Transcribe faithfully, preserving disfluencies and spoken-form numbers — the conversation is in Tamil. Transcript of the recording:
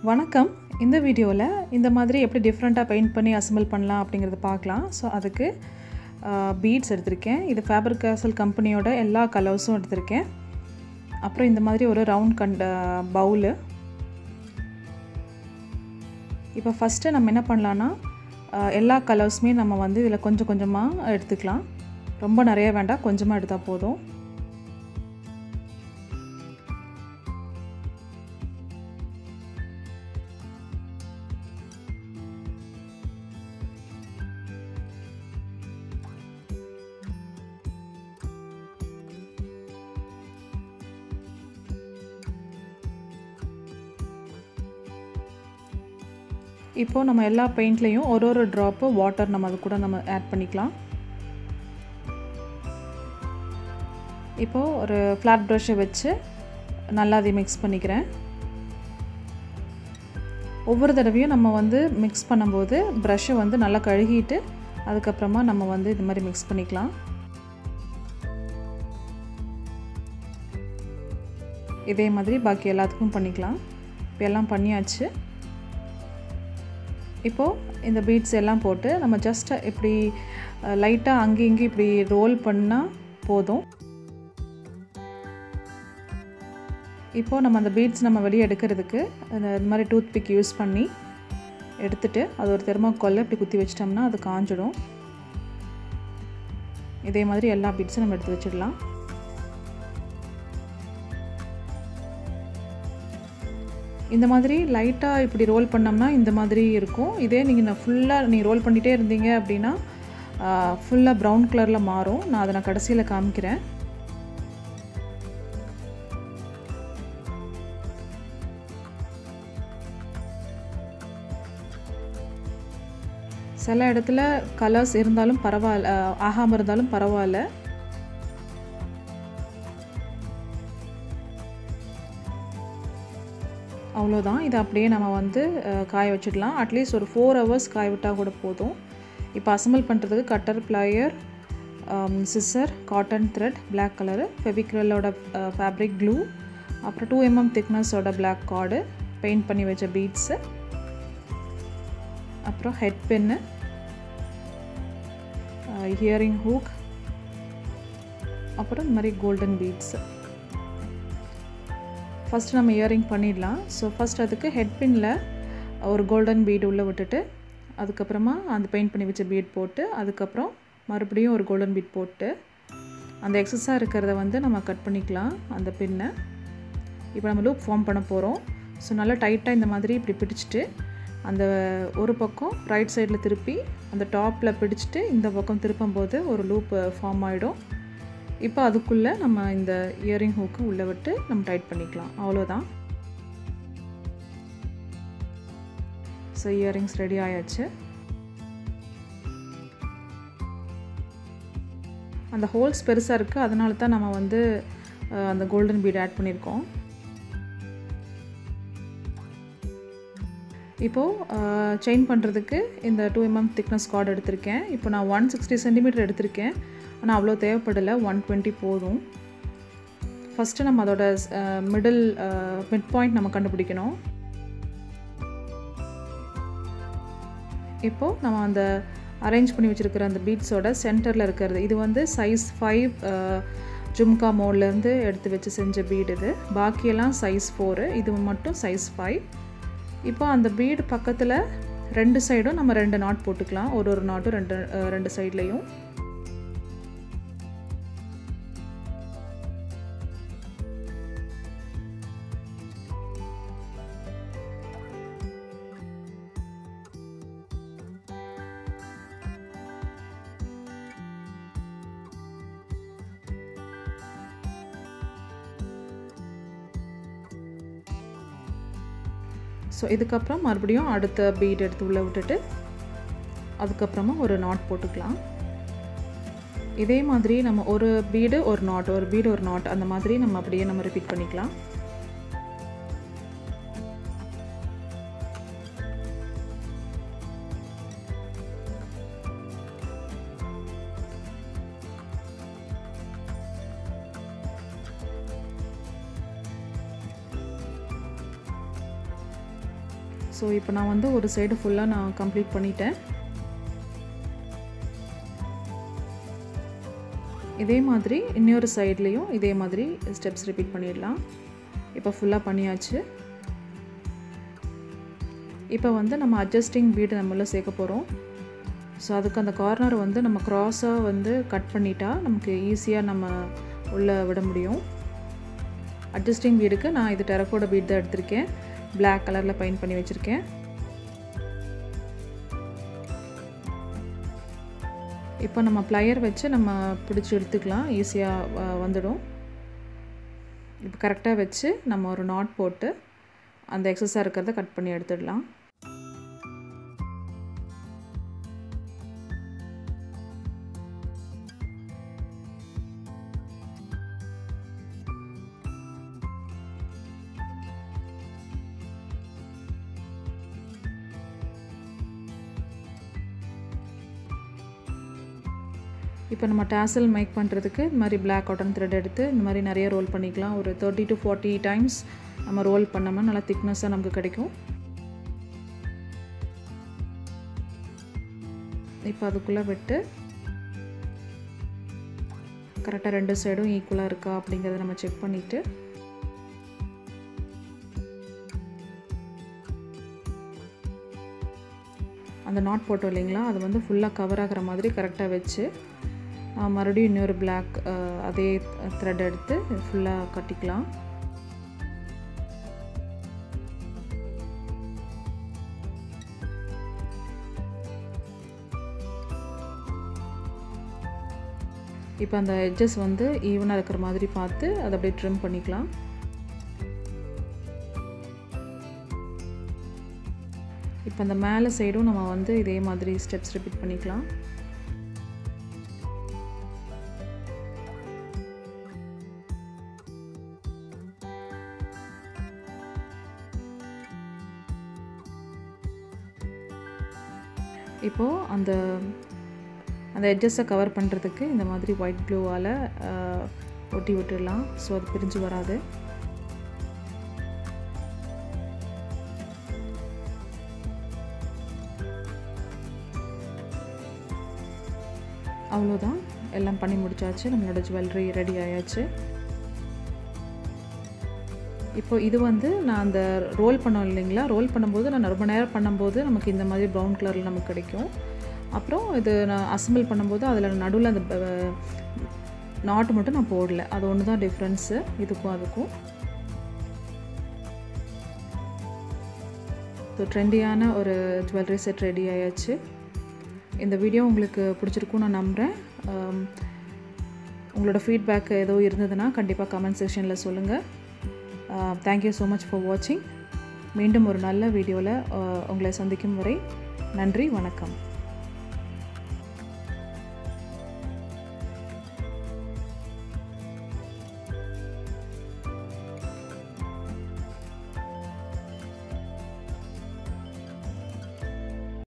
வணக்கம். இந்த வீடியோவில் இந்த மாதிரி எப்படி டிஃப்ரெண்ட்டாக பெயிண்ட் பண்ணி அசெம்பிள் பண்ணலாம் அப்படிங்கிறத பார்க்கலாம். ஸோ அதுக்கு பீட்ஸ் எடுத்திருக்கேன். இது ஃபேபர் கேசல் கம்பெனியோட எல்லா கலர்ஸும் எடுத்திருக்கேன். அப்புறம் இந்த மாதிரி ஒரு ரவுண்ட் கண்ட பவுலு. இப்போ ஃபஸ்ட்டு நம்ம என்ன பண்ணலான்னா எல்லா கலர்ஸுமே நம்ம வந்து இதில் கொஞ்சம் கொஞ்சமாக எடுத்துக்கலாம். ரொம்ப நிறைய வேண்டாம், கொஞ்சமாக எடுத்தால் போதும். இப்போது நம்ம எல்லா பெயிண்ட்லேயும் ஒரு ஒரு ட்ராப்பு வாட்டர் நம்ம அது கூட நம்ம ஆட் பண்ணிக்கலாம். இப்போது ஒரு ஃப்ளாட் ப்ரஷ்ஷை வச்சு நல்லா அதை மிக்ஸ் பண்ணிக்கிறேன். ஒவ்வொரு தடவையும் நம்ம வந்து மிக்ஸ் பண்ணும்போது ப்ரஷ்ஷை வந்து நல்லா கழுகிட்டு அதுக்கப்புறமா நம்ம வந்து இது மாதிரி மிக்ஸ் பண்ணிக்கலாம். இதே மாதிரி பாக்கி எல்லாத்துக்கும் பண்ணிக்கலாம். இப்போ எல்லாம் பண்ணியாச்சு. இப்போது இந்த பீட்ஸ் எல்லாம் போட்டு நம்ம ஜஸ்ட் இப்படி லைட்டாக அங்கே இங்கே இப்படி ரோல் பண்ணால் போதும். இப்போது நம்ம அந்த பீட்ஸ் நம்ம வெளியே எடுக்கிறதுக்கு அந்த இது மாதிரி டூத் பிக் யூஸ் பண்ணி எடுத்துகிட்டு அது ஒரு தெர்மாக்கோலில் இப்படி குத்தி வச்சிட்டோம்னா அது காஞ்சிடும். இதே மாதிரி எல்லா பீட்ஸும் நம்ம எடுத்து வச்சிடலாம். இந்த மாதிரி லைட்டாக இப்படி ரோல் பண்ணோம்னா இந்த மாதிரி இருக்கும். இதே நீங்கள் நான் ஃபுல்லாக நீங்கள் ரோல் பண்ணிகிட்டே இருந்தீங்க அப்படின்னா ஃபுல்லாக ப்ரௌன் கலரில் மாறும். நான் அதை நான் கடைசியில் காமிக்கிறேன். சில இடத்துல கலர்ஸ் இருந்தாலும் பரவாயில்ல, ஆகாமல் இருந்தாலும் பரவாயில்ல. அவ்வளோதான். இதை அப்படியே நம்ம வந்து காய வச்சிடலாம். அட்லீஸ்ட் ஒரு ஃபோர் ஹவர்ஸ் காய விட்டால் கூட போதும். இப்போ அசெம்பிள் பண்ணுறதுக்கு cutter, plier, scissor, cotton thread, black colour, ஃபெவிக்ரிலோட ஃபேப்ரிக் க்ளூ, அப்புறம் டூ எம்எம் திக்னஸோட பிளாக் கார்டு, பெயிண்ட் பண்ணி வச்ச பீட்ஸு, அப்புறம் ஹெட் பென்னு, ஹியரிங் ஹூக், அப்புறம் இந்த மாதிரி கோல்டன் பீட்ஸு. ஃபஸ்ட்டு நம்ம இயரிங் பண்ணிடலாம். ஸோ ஃபஸ்ட் அதுக்கு ஹெட் பின்னில் ஒரு கோல்டன் பீட் உள்ளே விட்டுட்டு அதுக்கப்புறமா அந்த பெயிண்ட் பண்ணி வச்ச பீட் போட்டு அதுக்கப்புறம் மறுபடியும் ஒரு கோல்டன் பீட் போட்டு அந்த எக்ஸஸாக இருக்கிறத வந்து நம்ம கட் பண்ணிக்கலாம் அந்த பின்னை. இப்போ நம்ம லூப் ஃபார்ம் பண்ண போகிறோம். ஸோ நல்லா டைட்டாக இந்த மாதிரி இப்படி பிடிச்சிட்டு அந்த ஒரு பக்கம் ரைட் சைடில் திருப்பி அந்த டாப்பில் பிடிச்சிட்டு இந்த பக்கம் திருப்பும் போது ஒரு லூப் ஃபார்ம் ஆகிடும். இப்போ அதுக்குள்ளே நம்ம இந்த இயரிங் ஹூக்கு உள்ளே விட்டு நம்ம டைட் பண்ணிக்கலாம். அவ்வளோதான். ஸோ இயரிங்ஸ் ரெடி ஆயாச்சு. அந்த ஹோல்ஸ் பெருசாக இருக்குது, அதனால தான் நம்ம வந்து அந்த கோல்டன் பீட் ஆட் பண்ணியிருக்கோம். இப்போது செயின் பண்ணுறதுக்கு இந்த டூ எம்எம் திக்னஸ் கார்டு எடுத்திருக்கேன். இப்போ நான் ஒன் சிக்ஸ்டி சென்டிமீட்டர் எடுத்திருக்கேன். ஆனால் அவ்வளோ தேவைப்படலை, ஒன் டுவெண்ட்டி போதும். ஃபஸ்ட்டு நம்ம அதோட மிடில் மிட் பாயிண்ட் நம்ம கண்டுபிடிக்கணும். இப்போது நம்ம அந்த அரேஞ்ச் பண்ணி வச்சுருக்கிற அந்த பீட்ஸோட சென்டரில் இருக்கிறது இது வந்து சைஸ் ஃபைவ் ஜும்கா மோட்லேருந்து எடுத்து வச்சு செஞ்ச பீடு. இது பாக்கியெல்லாம் சைஸ் ஃபோரு, இது மட்டும் சைஸ் ஃபைவ். இப்போ அந்த பீடு பக்கத்தில் ரெண்டு சைடும் நம்ம ரெண்டு நாட் போட்டுக்கலாம். ஒரு ஒரு நாட்டும் ரெண்டு ரெண்டு சைட்லேயும். ஸோ இதுக்கப்புறம் மறுபடியும் அடுத்த பீட் எடுத்து உள்ளே விட்டுட்டு அதுக்கப்புறமா ஒரு நாட் போட்டுக்கலாம். இதே மாதிரி நம்ம ஒரு பீடு ஒரு நாட், ஒரு பீடு ஒரு நாட், அந்த மாதிரி நம்ம அப்படியே நம்ம ரிப்பீட் பண்ணிக்கலாம். ஸோ இப்போ நான் வந்து ஒரு சைடு ஃபுல்லாக நான் கம்ப்ளீட் பண்ணிட்டேன். இதே மாதிரி இன்னொரு சைட்லேயும் இதே மாதிரி ஸ்டெப்ஸ் ரிப்பீட் பண்ணிடலாம். இப்போ ஃபுல்லாக பண்ணியாச்சு. இப்போ வந்து நம்ம அட்ஜஸ்டிங் பீடு நம்மள சேர்க்க போகிறோம். ஸோ அதுக்கு அந்த கார்னர் வந்து நம்ம க்ராஸாக வந்து கட் பண்ணிட்டா நமக்கு ஈஸியாக நம்ம உள்ளே விட முடியும். அட்ஜஸ்டிங் பீடுக்கு நான் இது டெரக்கோட்டா பீட் தான் எடுத்திருக்கேன். பிளாக் கலரில் பெயிண்ட் பண்ணி வச்சுருக்கேன். இப்போ நம்ம ப்ளையர் வச்சு நம்ம பிடிச்சி எடுத்துக்கலாம், ஈஸியாக வந்துடும். இப்போ கரெக்டாக வச்சு நம்ம ஒரு நாட் போட்டு அந்த எக்ஸஸாக இருக்கிறத கட் பண்ணி எடுத்துடலாம். இப்போ நம்ம டாசல் மேக் பண்ணுறதுக்கு இந்த மாதிரி பிளாக் காட்டன் த்ரெட் எடுத்து இந்த மாதிரி நிறைய ரோல் பண்ணிக்கலாம். ஒரு தேர்ட்டி டு ஃபார்ட்டி டைம்ஸ் நம்ம ரோல் பண்ணோம்னா நல்லா திக்னஸாக நமக்கு கிடைக்கும். இப்போ அதுக்குள்ளே விட்டு கரெக்டாக ரெண்டு சைடும் ஈக்குவலாக இருக்கா அப்படிங்கிறத நம்ம செக் பண்ணிவிட்டு அந்த நாட் போட்டோம் இல்லைங்களா, அது வந்து ஃபுல்லாக கவர் ஆகிற மாதிரி கரெக்டாக வச்சு மறுபடியும் இன்னொரு பிளாக் அதே த்ரெட் எடுத்து ஃபுல்லாக கட்டிக்கலாம். இப்போ அந்த எட்ஜஸ் வந்து ஈவனாக இருக்கிற மாதிரி பார்த்து அதை அப்படியே ட்ரிம் பண்ணிக்கலாம். இப்போ அந்த மேலே சைடும் நம்ம வந்து இதே மாதிரி ஸ்டெப்ஸ் ரிப்பீட் பண்ணிக்கலாம். இப்போது அந்த அந்த எட்ஜஸை கவர் பண்ணுறதுக்கு இந்த மாதிரி ஒயிட் க்ளூவால் ஒட்டி விட்டுடலாம். ஸோ அது பிரிஞ்சு வராது. அவ்வளோதான், எல்லாம் பண்ணி முடிச்சாச்சு. நம்மளோட ஜுவல்லரி ரெடி ஆயாச்சு. இப்போ இது வந்து நான் அந்த ரோல் பண்ணோம் இல்லைங்களா, ரோல் பண்ணும்போது நான் ரொம்ப நேரம் பண்ணும்போது நமக்கு இந்த மாதிரி ப்ரௌன் கலரில் நமக்கு கிடைக்கும். அப்புறம் இது நான் அசம்பிள் பண்ணும்போது அதில் நடுவில் அந்த நாட்டு மட்டும் நான் போடல. அது ஒன்று தான் டிஃப்ரென்ஸு இதுக்கும் அதுக்கும். ஸோ ட்ரெண்டியான ஒரு ஜுவல்லரி செட் ரெடி ஆயாச்சு. இந்த வீடியோ உங்களுக்கு பிடிச்சிருக்குன்னு நான் நம்புகிறேன். உங்களோட ஃபீட்பேக் ஏதோ இருந்ததுன்னா கண்டிப்பாக கமெண்ட் செக்ஷனில் சொல்லுங்கள். தேங்க்யூ ஸோ மச் ஃபார் வாட்சிங். மீண்டும் ஒரு நல்ல வீடியோவில் உங்களை சந்திக்கும் வரை நன்றி, வணக்கம்.